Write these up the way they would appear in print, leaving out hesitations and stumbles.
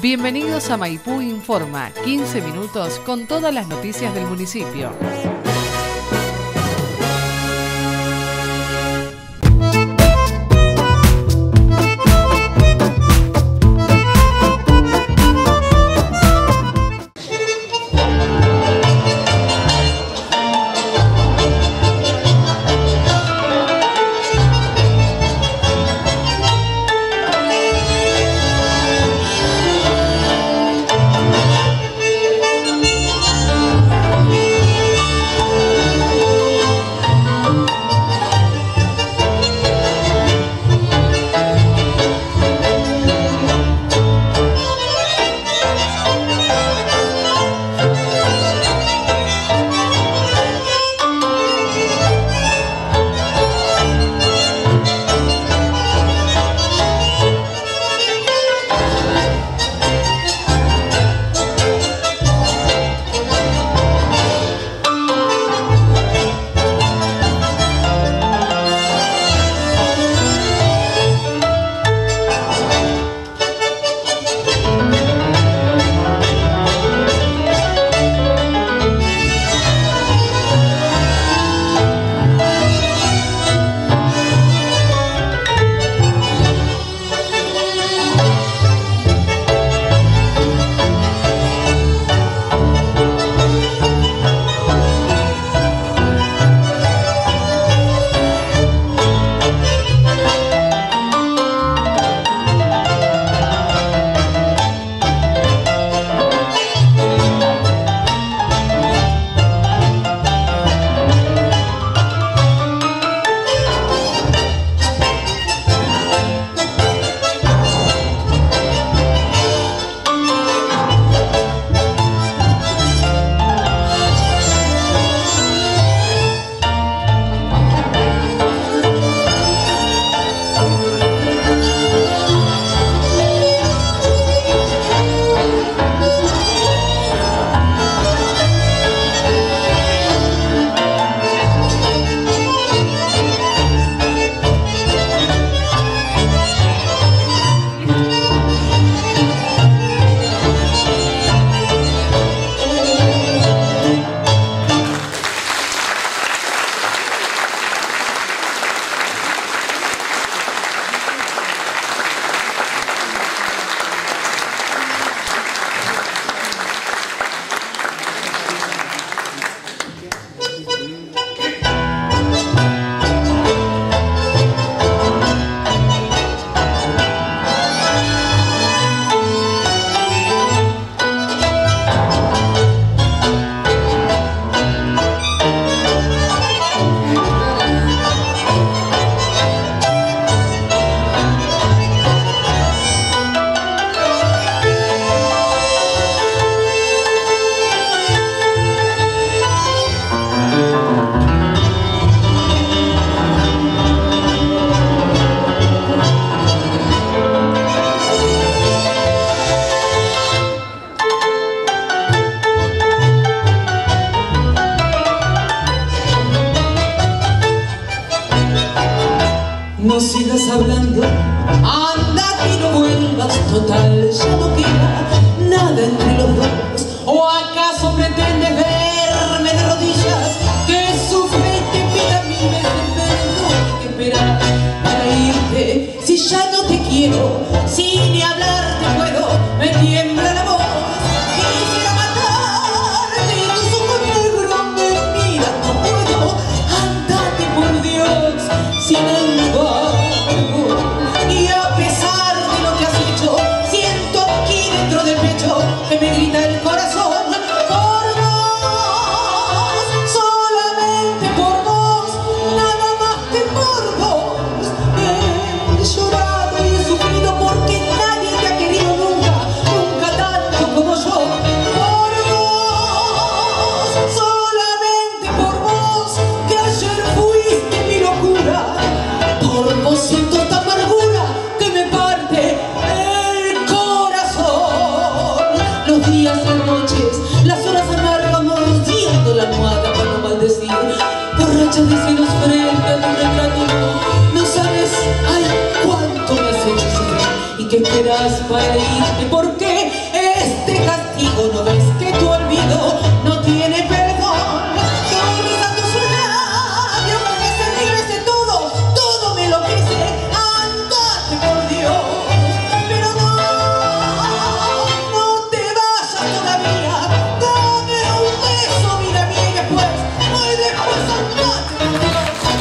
Bienvenidos a Maipú Informa, 15 minutos con todas las noticias del municipio. No sigas hablando, anda y no vuelvas, total, ya no queda nada entre los dos. ¿O acaso pretendes verme de rodillas? Que sufre y te pida mil veces perdón. ¿Qué esperar para irte si ya no te quiero? Si ni hablar te puedo, me tiembla la voz. Quisiera matarte, tus ojos negros me miran, no puedo. Andate por Dios, sin embargo. Y a pesar de lo que has hecho, siento aquí dentro del pecho que me grita el corazón. Por vos, solamente por vos, nada más que por vos. He llorado y he sufrido porque nadie te ha querido nunca, nunca tanto como yo. Por vos, solamente por vos, que ayer fuiste mi locura. Por vos siento esta amargura que me parte el corazón. Los días, las noches, las horas amargas mordiendo la almohada para no maldecir. Borrachas de celos frente a tu retrato. No sabes, ay, cuánto me has hecho sufrir. Y que quedas para irte, porque este castigo no ves que tu olvido no tiene perdón. Que olvidando su labio que se regrese todo me enloquece. Andate por Dios, pero no te vayas todavía. Dame un beso, vida mía, y después andate por Dios.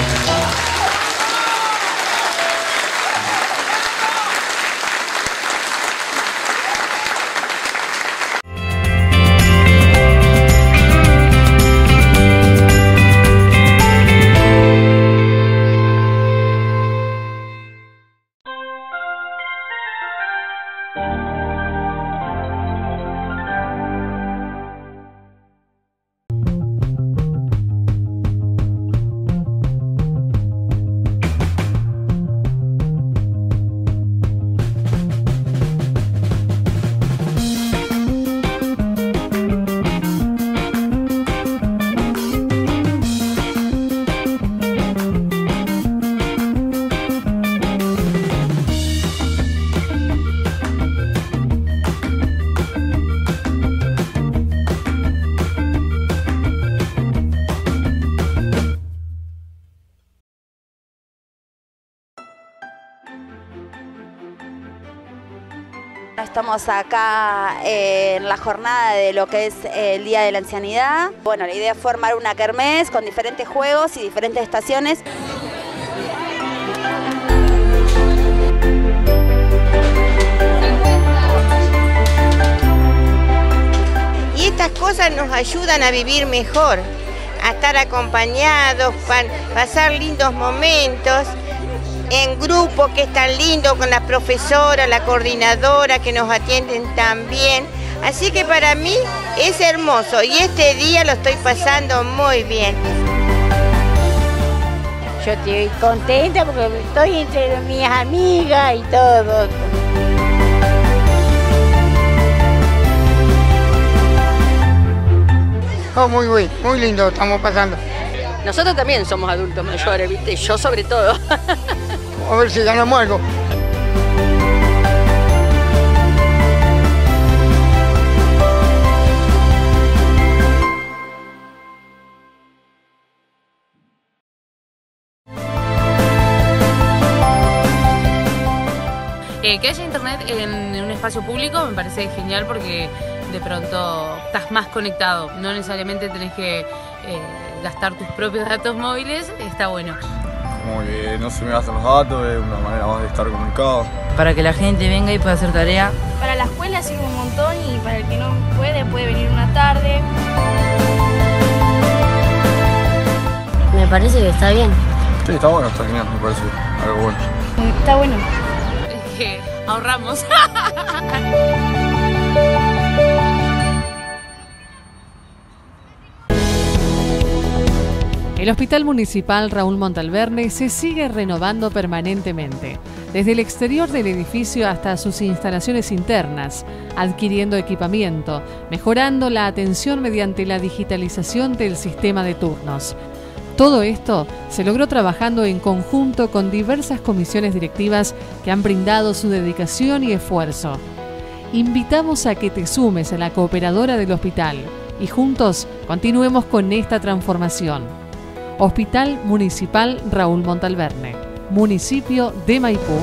Estamos acá en la jornada de lo que es el Día de la Ancianidad. Bueno, la idea es formar una kermés con diferentes juegos y diferentes estaciones. Y estas cosas nos ayudan a vivir mejor, a estar acompañados, pasar lindos momentos. En grupo, que es tan lindo, con la profesora, la coordinadora, que nos atienden tan bien. Así que para mí es hermoso y este día lo estoy pasando muy bien. Yo estoy contenta porque estoy entre mis amigas y todo. Oh, muy lindo estamos pasando. Nosotros también somos adultos mayores, ¿viste? Yo sobre todo. A ver si ganamos algo. Que haya internet en un espacio público me parece genial porque de pronto estás más conectado, no necesariamente tenés que gastar tus propios datos móviles, está bueno. Como que no se me gastan los datos, es una manera más de estar comunicado. Para que la gente venga y pueda hacer tarea. Para la escuela sirve un montón y para el que no puede venir una tarde. Me parece que está bien. Sí, está bueno, está genial, me parece algo bueno. Está bueno. Es que ahorramos. El Hospital Municipal Raúl Montalverne se sigue renovando permanentemente, desde el exterior del edificio hasta sus instalaciones internas, adquiriendo equipamiento, mejorando la atención mediante la digitalización del sistema de turnos. Todo esto se logró trabajando en conjunto con diversas comisiones directivas que han brindado su dedicación y esfuerzo. Invitamos a que te sumes a la cooperadora del hospital y juntos continuemos con esta transformación. Hospital Municipal Raúl Montalverne, municipio de Maipú.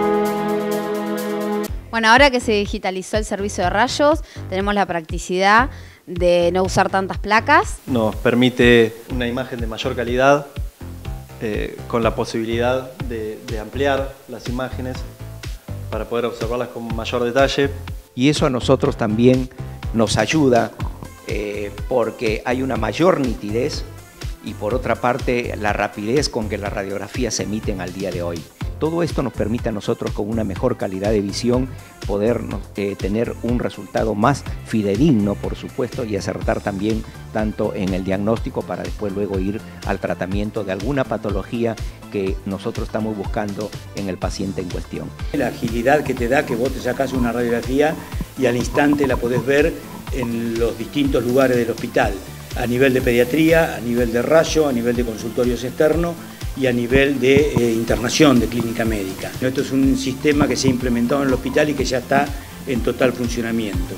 Bueno, ahora que se digitalizó el servicio de rayos, tenemos la practicidad de no usar tantas placas. Nos permite una imagen de mayor calidad, con la posibilidad de ampliar las imágenes para poder observarlas con mayor detalle. Y eso a nosotros también nos ayuda porque hay una mayor nitidez y por otra parte la rapidez con que las radiografías se emiten al día de hoy. Todo esto nos permite a nosotros con una mejor calidad de visión poder tener un resultado más fidedigno, por supuesto, y acertar también tanto en el diagnóstico para después luego ir al tratamiento de alguna patología que nosotros estamos buscando en el paciente en cuestión. La agilidad que te da que vos te sacás una radiografía y al instante la podés ver en los distintos lugares del hospital, a nivel de pediatría, a nivel de rayo, a nivel de consultorios externos y a nivel de internación de clínica médica. Esto es un sistema que se ha implementado en el hospital y que ya está en total funcionamiento.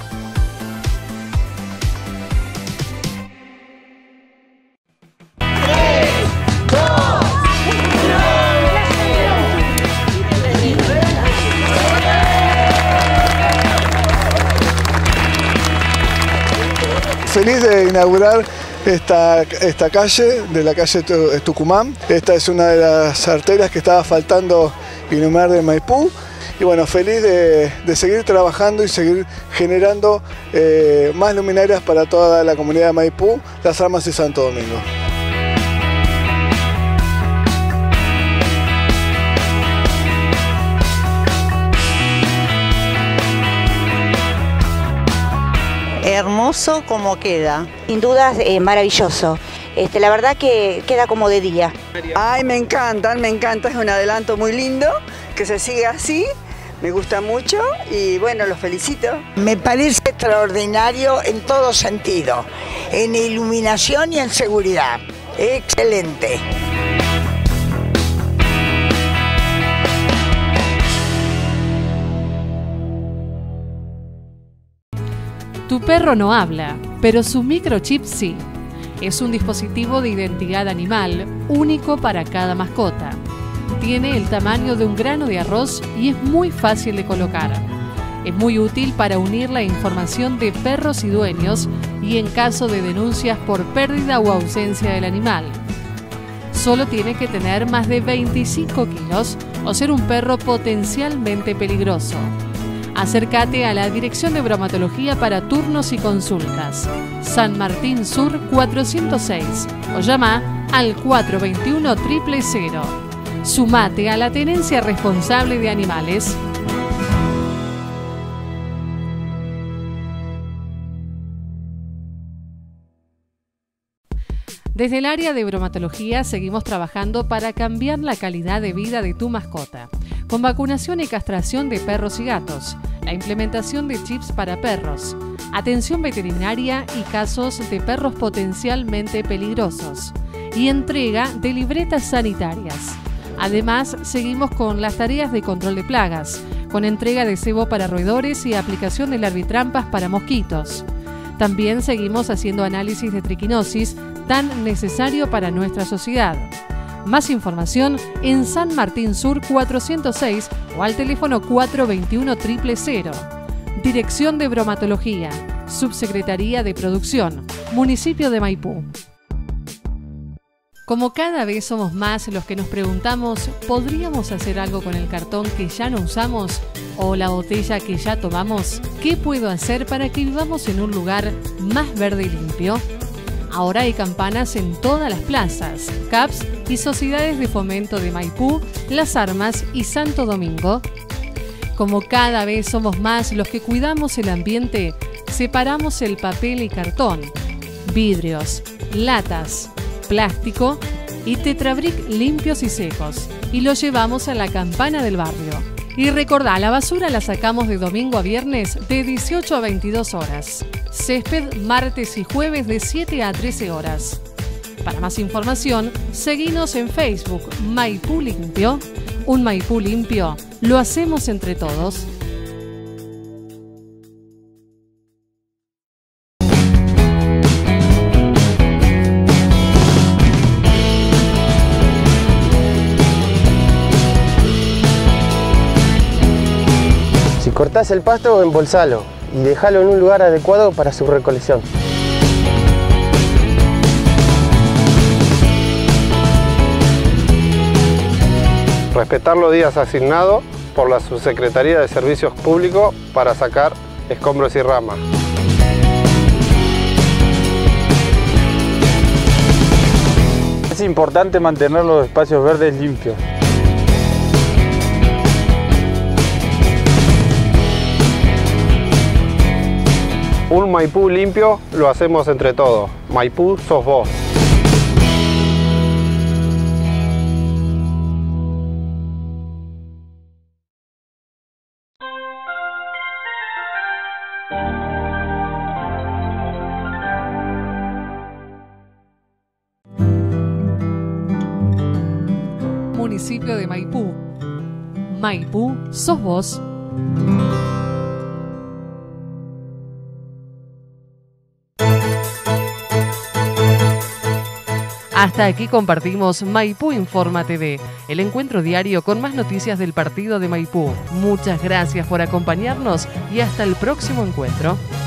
Feliz de inaugurar esta calle, de la calle Tucumán. Esta es una de las arterias que estaba faltando iluminar de Maipú. Y bueno, feliz de seguir trabajando y seguir generando más luminarias para toda la comunidad de Maipú, Las Armas y Santo Domingo. Hermoso como queda. Sin dudas, maravilloso. La verdad que queda como de día. Ay, me encantan, es un adelanto muy lindo, que se sigue así, me gusta mucho y bueno, los felicito. Me parece extraordinario en todo sentido, en iluminación y en seguridad. Excelente. Tu perro no habla, pero su microchip sí. Es un dispositivo de identidad animal único para cada mascota. Tiene el tamaño de un grano de arroz y es muy fácil de colocar. Es muy útil para unir la información de perros y dueños y en caso de denuncias por pérdida o ausencia del animal. Solo tiene que tener más de 25 kilos o ser un perro potencialmente peligroso. Acércate a la Dirección de Bromatología para turnos y consultas. San Martín Sur 406 o llama al 421-000. Sumate a la tenencia responsable de animales. Desde el área de bromatología seguimos trabajando para cambiar la calidad de vida de tu mascota, con vacunación y castración de perros y gatos, la implementación de chips para perros, atención veterinaria y casos de perros potencialmente peligrosos, y entrega de libretas sanitarias. Además, seguimos con las tareas de control de plagas, con entrega de cebo para roedores y aplicación de larvitrampas para mosquitos. También seguimos haciendo análisis de triquinosis, tan necesario para nuestra sociedad. Más información en San Martín Sur 406 o al teléfono 421-000. Dirección de Bromatología, Subsecretaría de Producción, Municipio de Maipú. Como cada vez somos más los que nos preguntamos, ¿podríamos hacer algo con el cartón que ya no usamos o la botella que ya tomamos? ¿Qué puedo hacer para que vivamos en un lugar más verde y limpio? Ahora hay campanas en todas las plazas, CAPS y sociedades de fomento de Maipú, Las Armas y Santo Domingo. Como cada vez somos más los que cuidamos el ambiente, separamos el papel y cartón, vidrios, latas, plástico y tetrabric limpios y secos y lo llevamos a la campana del barrio. Y recordá, la basura la sacamos de domingo a viernes de 18 a 22 horas. Césped martes y jueves de 7 a 13 horas. Para más información, seguinos en Facebook Maipú Limpio. Un Maipú limpio lo hacemos entre todos. Si cortás el pasto, embolsalo y dejalo en un lugar adecuado para su recolección. Respetar los días asignados por la Subsecretaría de Servicios Públicos para sacar escombros y ramas. Es importante mantener los espacios verdes limpios. Un Maipú limpio lo hacemos entre todos. Maipú sos vos. municipio de Maipú. Maipú, sos vos. Hasta aquí compartimos Maipú Informa TV, el encuentro diario con más noticias del partido de Maipú. Muchas gracias por acompañarnos y hasta el próximo encuentro.